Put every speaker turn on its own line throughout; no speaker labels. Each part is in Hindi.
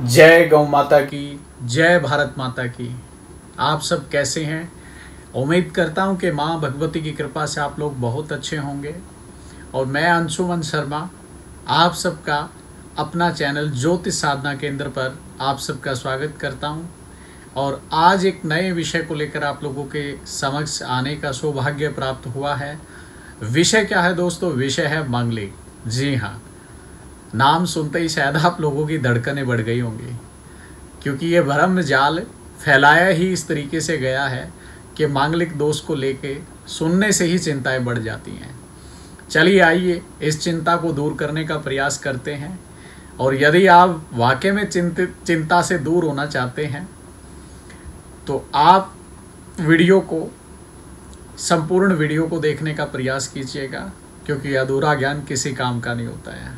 जय गौ माता की, जय भारत माता की। आप सब कैसे हैं? उम्मीद करता हूं कि मां भगवती की कृपा से आप लोग बहुत अच्छे होंगे। और मैं अंशुमन शर्मा आप सबका अपना चैनल ज्योतिष साधना केंद्र पर आप सबका स्वागत करता हूं। और आज एक नए विषय को लेकर आप लोगों के समक्ष आने का सौभाग्य प्राप्त हुआ है। विषय क्या है दोस्तों? विषय है मांगलिक। जी हाँ, नाम सुनते ही शायद आप लोगों की धड़कनें बढ़ गई होंगी, क्योंकि ये भ्रम जाल फैलाया ही इस तरीके से गया है कि मांगलिक दोष को लेके सुनने से ही चिंताएं बढ़ जाती हैं। चलिए आइए इस चिंता को दूर करने का प्रयास करते हैं। और यदि आप वाकई में चिंता से दूर होना चाहते हैं तो आप संपूर्ण वीडियो को देखने का प्रयास कीजिएगा, क्योंकि अधूरा ज्ञान किसी काम का नहीं होता है।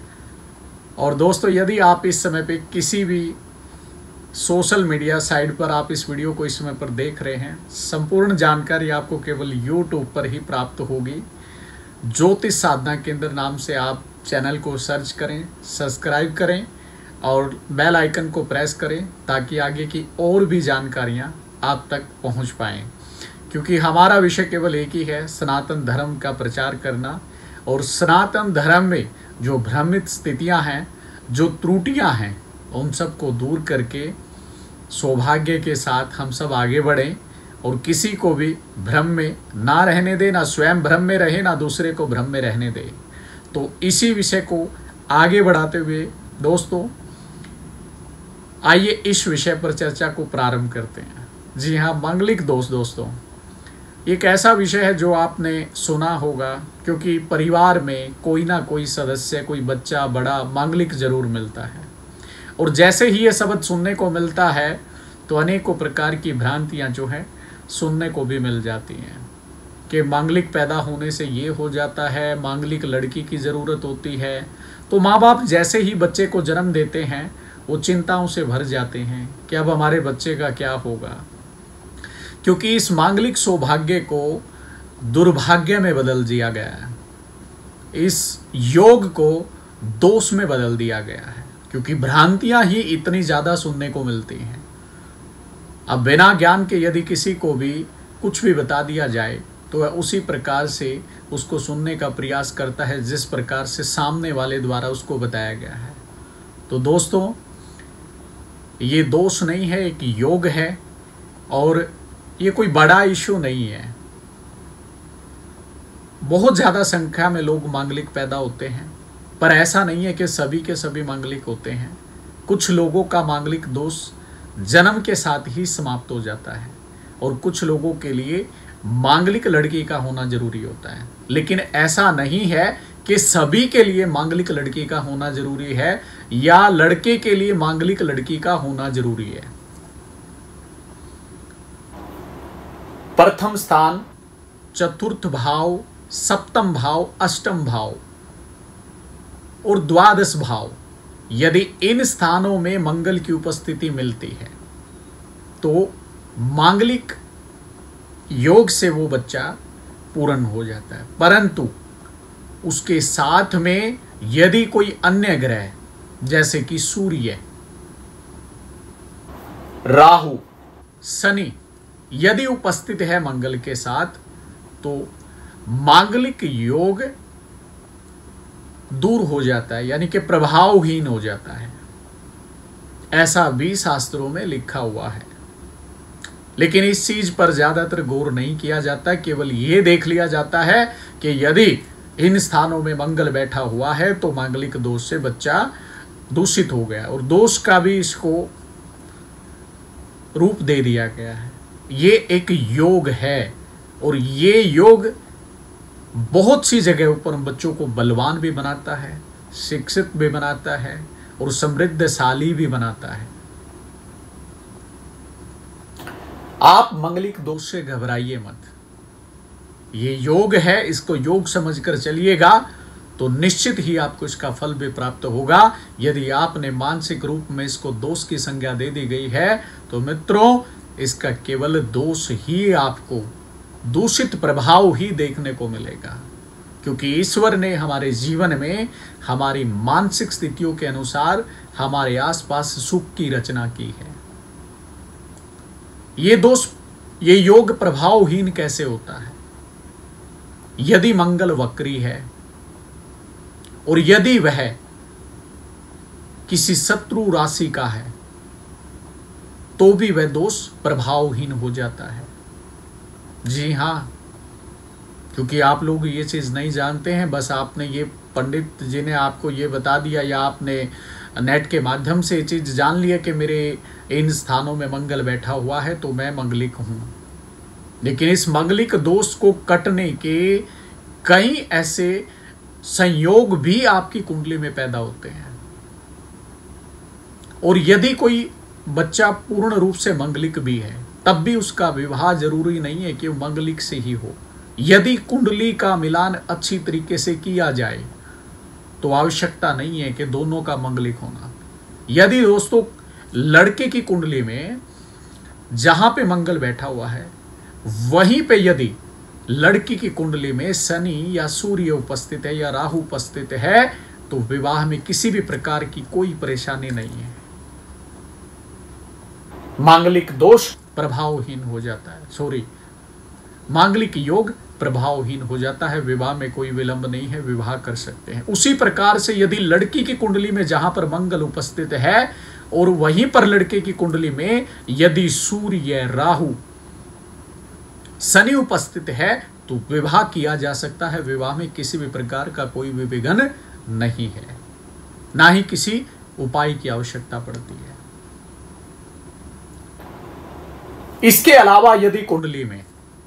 और दोस्तों, यदि आप इस समय पे किसी भी सोशल मीडिया साइट पर आप इस वीडियो को इस समय पर देख रहे हैं, संपूर्ण जानकारी आपको केवल YouTube पर ही प्राप्त होगी। ज्योतिष साधना केंद्र नाम से आप चैनल को सर्च करें, सब्सक्राइब करें और बेल आइकन को प्रेस करें, ताकि आगे की और भी जानकारियां आप तक पहुंच पाएं। क्योंकि हमारा विषय केवल एक ही है, सनातन धर्म का प्रचार करना। और सनातन धर्म में जो भ्रमित स्थितियां हैं, जो त्रुटियां हैं, उन सब को दूर करके सौभाग्य के साथ हम सब आगे बढ़ें और किसी को भी भ्रम में ना रहने दें, ना स्वयं भ्रम में रहे, ना दूसरे को भ्रम में रहने दें। तो इसी विषय को आगे बढ़ाते हुए दोस्तों, आइए इस विषय पर चर्चा को प्रारंभ करते हैं। जी हाँ, मांगलिक दोष दोस्तों एक ऐसा विषय है जो आपने सुना होगा, क्योंकि परिवार में कोई ना कोई सदस्य, कोई बच्चा बड़ा मांगलिक जरूर मिलता है। और जैसे ही ये शब्द सुनने को मिलता है तो अनेकों प्रकार की भ्रांतियां जो है सुनने को भी मिल जाती हैं कि मांगलिक पैदा होने से ये हो जाता है, मांगलिक लड़की की ज़रूरत होती है। तो माँ बाप जैसे ही बच्चे को जन्म देते हैं वो चिंताओं से भर जाते हैं कि अब हमारे बच्चे का क्या होगा, क्योंकि इस मांगलिक सौभाग्य को दुर्भाग्य में बदल दिया गया है, इस योग को दोष में बदल दिया गया है, क्योंकि भ्रांतियां ही इतनी ज़्यादा सुनने को मिलती हैं। अब बिना ज्ञान के यदि किसी को भी कुछ भी बता दिया जाए तो वह उसी प्रकार से उसको सुनने का प्रयास करता है जिस प्रकार से सामने वाले द्वारा उसको बताया गया है। तो दोस्तों, ये दोष नहीं है, एक योग है और ये कोई बड़ा इश्यू नहीं है। बहुत ज़्यादा संख्या में लोग मांगलिक पैदा होते हैं, पर ऐसा नहीं है कि सभी के सभी मांगलिक होते हैं। कुछ लोगों का मांगलिक दोष जन्म के साथ ही समाप्त हो जाता है और कुछ लोगों के लिए मांगलिक लड़की का होना जरूरी होता है। लेकिन ऐसा नहीं है कि सभी के लिए मांगलिक लड़की का होना जरूरी है या लड़के के लिए मांगलिक लड़की का होना जरूरी है। प्रथम स्थान, चतुर्थ भाव, सप्तम भाव, अष्टम भाव और द्वादश भाव, यदि इन स्थानों में मंगल की उपस्थिति मिलती है तो मांगलिक योग से वो बच्चा पूर्ण हो जाता है। परंतु उसके साथ में यदि कोई अन्य ग्रह जैसे कि सूर्य, राहु, शनि यदि उपस्थित है मंगल के साथ, तो मांगलिक योग दूर हो जाता है, यानी कि प्रभावहीन हो जाता है। ऐसा भी शास्त्रों में लिखा हुआ है। लेकिन इस चीज पर ज्यादातर गौर नहीं किया जाता, केवल यह देख लिया जाता है कि यदि इन स्थानों में मंगल बैठा हुआ है तो मांगलिक दोष से बच्चा दूषित हो गया, और दोष का भी इसको रूप दे दिया गया है। ये एक योग है और ये योग बहुत सी जगह पर बच्चों को बलवान भी बनाता है, शिक्षित भी बनाता है और समृद्धशाली भी बनाता है। आप मांगलिक दोष से घबराइए मत। ये योग है, इसको योग समझकर चलिएगा तो निश्चित ही आपको इसका फल भी प्राप्त होगा। यदि आपने मानसिक रूप में इसको दोष की संज्ञा दे दी गई है तो मित्रों, इसका केवल दोष ही, आपको दूषित प्रभाव ही देखने को मिलेगा। क्योंकि ईश्वर ने हमारे जीवन में हमारी मानसिक स्थितियों के अनुसार हमारे आसपास सुख की रचना की है। ये योग प्रभावहीन कैसे होता है? यदि मंगल वक्री है और यदि वह किसी शत्रु राशि का है तो भी वह दोष प्रभावहीन हो जाता है। जी हां, क्योंकि आप लोग ये चीज नहीं जानते हैं, बस आपने ये पंडित जी ने आपको ये बता दिया या आपने नेट के माध्यम से ये चीज जान लिया कि मेरे इन स्थानों में मंगल बैठा हुआ है तो मैं मंगलिक हूं। लेकिन इस मंगलिक दोष को कटने के कई ऐसे संयोग भी आपकी कुंडली में पैदा होते हैं। और यदि कोई बच्चा पूर्ण रूप से मंगलिक भी है तब भी उसका विवाह जरूरी नहीं है कि वो मंगलिक से ही हो। यदि कुंडली का मिलान अच्छी तरीके से किया जाए तो आवश्यकता नहीं है कि दोनों का मंगलिक होना। यदि दोस्तों लड़के की कुंडली में जहां पे मंगल बैठा हुआ है वहीं पे यदि लड़की की कुंडली में शनि या सूर्य उपस्थित है या राहु उपस्थित है तो विवाह में किसी भी प्रकार की कोई परेशानी नहीं है। मांगलिक दोष प्रभावहीन हो जाता है, मांगलिक योग प्रभावहीन हो जाता है। विवाह में कोई विलंब नहीं है, विवाह कर सकते हैं। उसी प्रकार से यदि लड़की की कुंडली में जहां पर मंगल उपस्थित है और वहीं पर लड़के की कुंडली में यदि सूर्य राहु शनि उपस्थित है तो विवाह किया जा सकता है। विवाह में किसी भी प्रकार का कोई भी विघ्न नहीं है, ना ही किसी उपाय की आवश्यकता पड़ती है। इसके अलावा यदि कुंडली में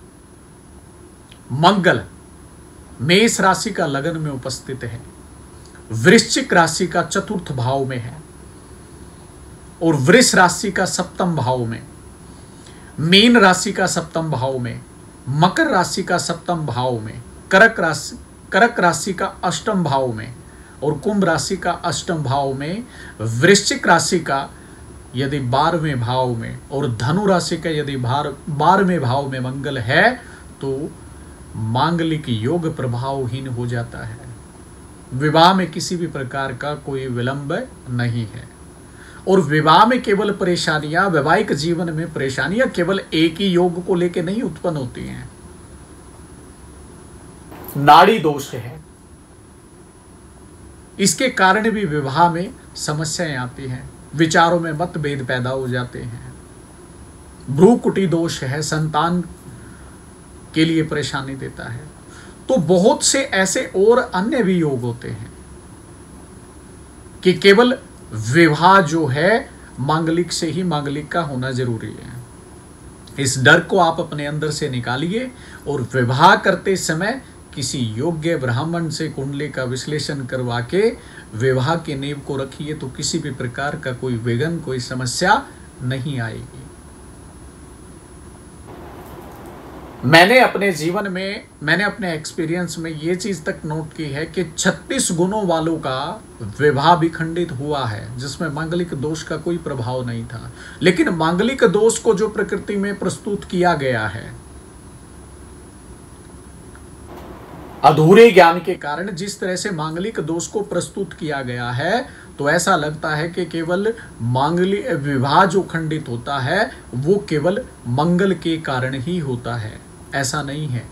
मंगल मेष राशि का लगन में उपस्थित है, वृश्चिक राशि का चतुर्थ भाव में है और वृष राशि का सप्तम भाव में, मीन राशि का सप्तम भाव में, मकर राशि का सप्तम भाव में, कर्क राशि का अष्टम भाव में और कुंभ राशि का अष्टम भाव में, वृश्चिक राशि का यदि 12वें भाव में और धनु राशि का यदि 12वें भाव में मंगल है तो मांगलिक योग प्रभावहीन हो जाता है। विवाह में किसी भी प्रकार का कोई विलंब नहीं है। और विवाह में केवल परेशानियां, वैवाहिक जीवन में परेशानियां केवल एक ही योग को लेकर नहीं उत्पन्न होती हैं। नाड़ी दोष है, इसके कारण भी विवाह में समस्याएं आती हैं, विचारों में मतभेद पैदा हो जाते हैं। भ्रूकुटी दोष है, संतान के लिए परेशानी देता है। तो बहुत से ऐसे और अन्य भी योग होते हैं कि केवल विवाह जो है मांगलिक से ही मांगलिक का होना जरूरी है। इस डर को आप अपने अंदर से निकालिए और विवाह करते समय किसी योग्य ब्राह्मण से कुंडली का विश्लेषण करवा के विवाह की नींव को रखिए तो किसी भी प्रकार का कोई विघ्न, कोई समस्या नहीं आएगी। मैंने अपने जीवन में, मैंने अपने एक्सपीरियंस में ये चीज तक नोट की है कि 36 गुणों वालों का विवाह भी खंडित हुआ है जिसमें मांगलिक दोष का कोई प्रभाव नहीं था। लेकिन मांगलिक दोष को जो प्रकृति में प्रस्तुत किया गया है, अधूरे ज्ञान के कारण जिस तरह से मांगलिक दोष को प्रस्तुत किया गया है तो ऐसा लगता है कि केवल मांगलिक विवाह जो खंडित होता है वो केवल मंगल के कारण ही होता है। ऐसा नहीं है।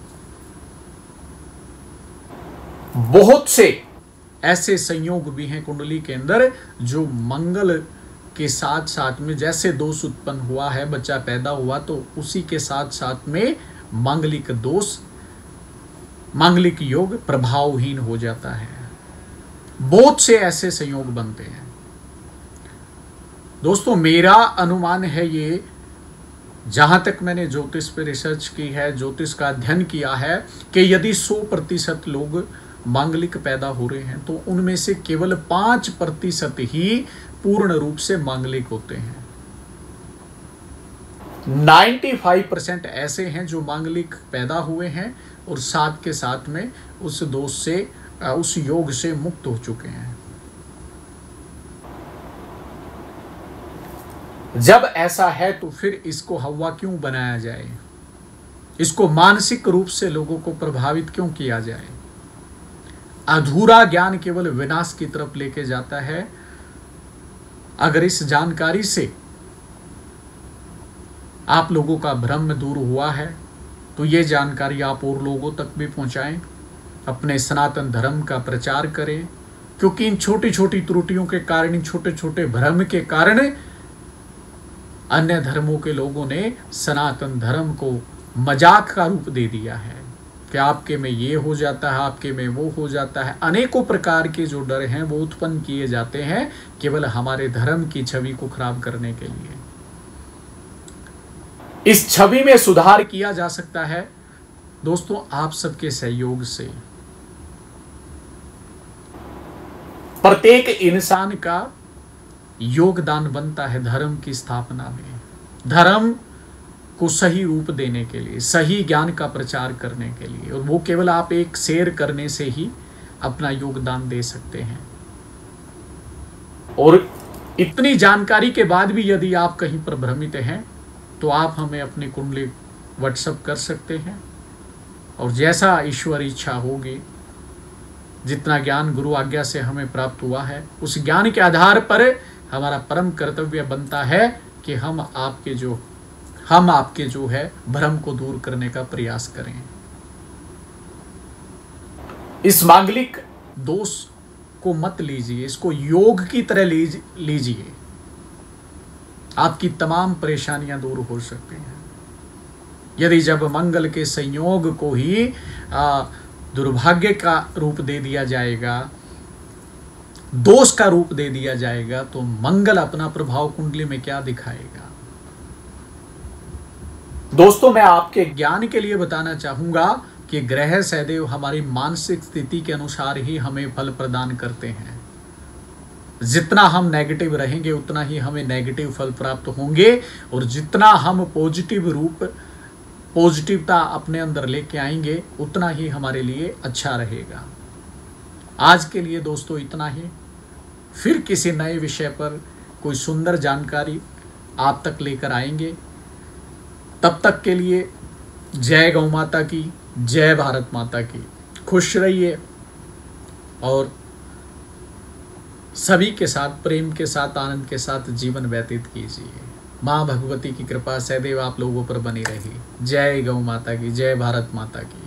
बहुत से ऐसे संयोग भी हैं कुंडली के अंदर जो मंगल के साथ साथ में, जैसे दोष उत्पन्न हुआ है, बच्चा पैदा हुआ तो उसी के साथ साथ में मांगलिक दोष, मांगलिक योग प्रभावहीन हो जाता है। बहुत से ऐसे संयोग बनते हैं। दोस्तों मेरा अनुमान है ये, जहां तक मैंने ज्योतिष पे रिसर्च की है, ज्योतिष का अध्ययन किया है कि यदि 100% लोग मांगलिक पैदा हो रहे हैं तो उनमें से केवल 5% ही पूर्ण रूप से मांगलिक होते हैं। 95% ऐसे हैं जो मांगलिक पैदा हुए हैं और साथ के साथ में उस दोष से, उस योग से मुक्त हो चुके हैं। जब ऐसा है तो फिर इसको हवा क्यों बनाया जाए, इसको मानसिक रूप से लोगों को प्रभावित क्यों किया जाए। अधूरा ज्ञान केवल विनाश की तरफ लेके जाता है। अगर इस जानकारी से आप लोगों का भ्रम दूर हुआ है तो ये जानकारी आप और लोगों तक भी पहुंचाएं, अपने सनातन धर्म का प्रचार करें, क्योंकि इन छोटी छोटी त्रुटियों के कारण, इन छोटे छोटे भ्रम के कारण अन्य धर्मों के लोगों ने सनातन धर्म को मजाक का रूप दे दिया है कि आपके में ये हो जाता है, आपके में वो हो जाता है। अनेकों प्रकार के जो डर हैं वो उत्पन्न किए जाते हैं केवल हमारे धर्म की छवि को खराब करने के लिए। इस छवि में सुधार किया जा सकता है दोस्तों आप सबके सहयोग से। प्रत्येक इंसान का योगदान बनता है धर्म की स्थापना में, धर्म को सही रूप देने के लिए, सही ज्ञान का प्रचार करने के लिए, और वो केवल आप एक शेयर करने से ही अपना योगदान दे सकते हैं। और इतनी जानकारी के बाद भी यदि आप कहीं पर भ्रमित हैं तो आप हमें अपनी कुंडली व्हाट्सएप कर सकते हैं, और जैसा ईश्वर इच्छा होगी, जितना ज्ञान गुरु आज्ञा से हमें प्राप्त हुआ है, उस ज्ञान के आधार पर हमारा परम कर्तव्य बनता है कि हम आपके जो है भ्रम को दूर करने का प्रयास करें। इस मांगलिक दोष को मत लीजिए, इसको योग की तरह लीजिए, आपकी तमाम परेशानियां दूर हो सकती हैं। यदि जब मंगल के संयोग को ही दुर्भाग्य का रूप दे दिया जाएगा, दोष का रूप दे दिया जाएगा, तो मंगल अपना प्रभाव कुंडली में क्या दिखाएगा। दोस्तों मैं आपके ज्ञान के लिए बताना चाहूंगा कि ग्रह सदैव हमारी मानसिक स्थिति के अनुसार ही हमें फल प्रदान करते हैं। जितना हम नेगेटिव रहेंगे उतना ही हमें नेगेटिव फल प्राप्त होंगे, और जितना हम पॉजिटिवता अपने अंदर लेके आएंगे उतना ही हमारे लिए अच्छा रहेगा। आज के लिए दोस्तों इतना ही, फिर किसी नए विषय पर कोई सुंदर जानकारी आप तक लेकर आएंगे। तब तक के लिए जय गौ माता की, जय भारत माता की। खुश रहिए और सभी के साथ प्रेम के साथ, आनंद के साथ जीवन व्यतीत कीजिए। माँ भगवती की कृपा सदैव आप लोगों पर बनी रही। जय गौ माता की, जय भारत माता की।